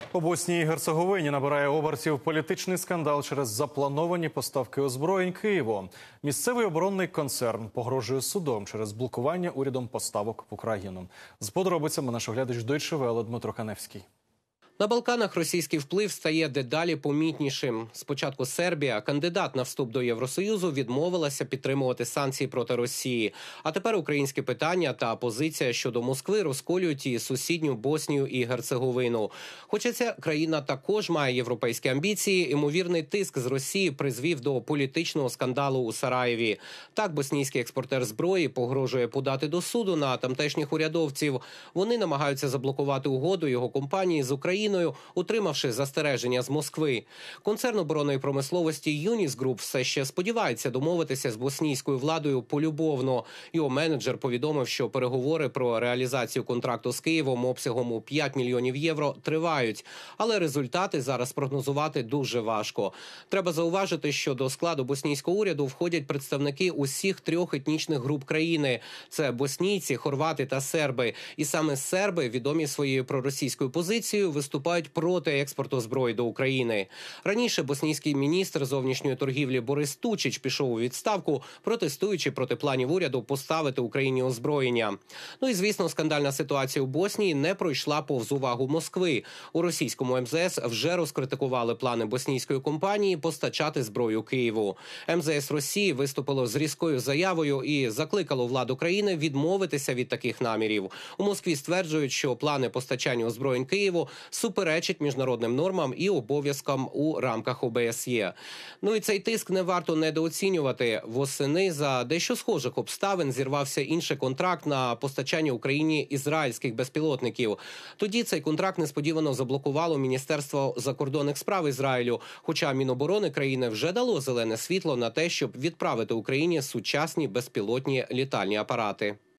У Боснії і Герцеговині набирає обертів політичний скандал через заплановані поставки озброєнь Києву. Місцевий оборонний концерн погрожує судом через блокування урядом поставок в Україну. З подробицями наш оглядач Deutsche Welle Дмитро Каневський. На Балканах російський вплив стає дедалі помітнішим. Спочатку Сербія, кандидат на вступ до Євросоюзу, відмовилася підтримувати санкції проти Росії. А тепер українське питання та позиція щодо Москви розколюють і сусідню Боснію і Герцеговину. Хоча ця країна також має європейські амбіції, ймовірний тиск з Росії призвів до політичного скандалу у Сараєві. Так, боснійський експортер зброї погрожує подати до суду на тамтешніх урядовців. Вони намагаються заблокувати угоду його компанії з Україною, утримавши застереження з Москви. Концерн оборонної промисловості «Юніс Груп» все ще сподівається домовитися з боснійською владою полюбовно. Його менеджер повідомив, що переговори про реалізацію контракту з Києвом обсягом у 5 мільйонів євро тривають. Але результати зараз прогнозувати дуже важко. Треба зауважити, що до складу боснійського уряду входять представники усіх трьох етнічних груп країни. Це боснійці, хорвати та серби. І саме серби, відомі своєю проросійською позицією, виступають проти експорту зброї до України. Раніше боснійський міністр зовнішньої торгівлі Борис Тучич пішов у відставку, протестуючи проти планів уряду поставити Україні озброєння. Ну і, звісно, скандальна ситуація у Боснії не пройшла повз увагу Москви. У російському МЗС вже розкритикували плани боснійської компанії постачати зброю Києву. МЗС Росії виступило з різкою заявою і закликало владу країни відмовитися від таких намірів. У Москві стверджують, що плани постачання озброєнь Києву суперечить міжнародним нормам і обов'язкам у рамках ОБСЄ. Ну і цей тиск не варто недооцінювати. Восени за дещо схожих обставин зірвався інший контракт на постачання Україні ізраїльських безпілотників. Тоді цей контракт несподівано заблокувало Міністерство закордонних справ Ізраїлю, хоча Міноборони країни вже дало зелене світло на те, щоб відправити Україні сучасні безпілотні літальні апарати.